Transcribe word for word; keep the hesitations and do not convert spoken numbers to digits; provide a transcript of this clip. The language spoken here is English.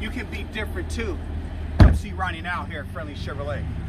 you can be different too. Come see Ronnie now here at Friendly Chevrolet.